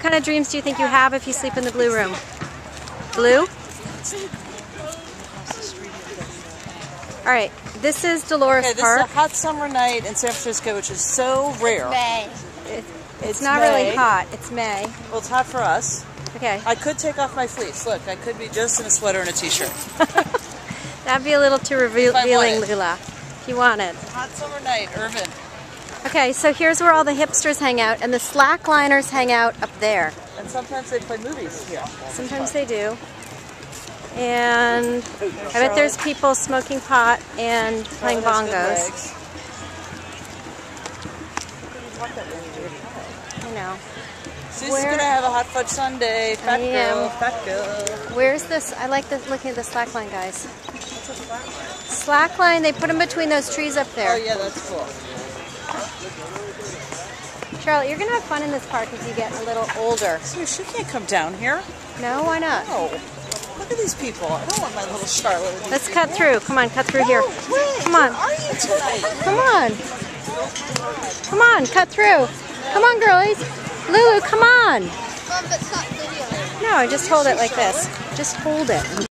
kind of dreams do you think you have if you sleep in the blue room? Blue? All right, this is Dolores Park. This is a hot summer night in San Francisco, which is so rare. May. It's not really hot. It's May. Well, it's hot for us. Okay. I could take off my fleece. Look, I could be just in a sweater and a t-shirt. That'd be a little too revealing, Lula, if you want it. Hot summer night, Irvin. Okay, so here's where all the hipsters hang out, and the slackliners hang out up there. And sometimes they play movies here. Sometimes they do. And I bet there's people smoking pot and playing bongos. I know. Susie's gonna have a hot fudge sundae. Fat girl, fat girl. Where's this? I like looking at the slackline guys. Slackline, they put them between those trees up there. Oh yeah, that's cool. Charlotte, you're gonna have fun in this park as you get a little older. So she can't come down here. No, why not? No. Look at these people. I don't want my little Charlotte with these Let's people. cut through. Come on, cut through here. Wait, come on. Where are you tonight? Come on. Come on, cut through. Come on, girlies. Lulu, come on. Mom, but stop video. No, just hold it like this. Just hold it.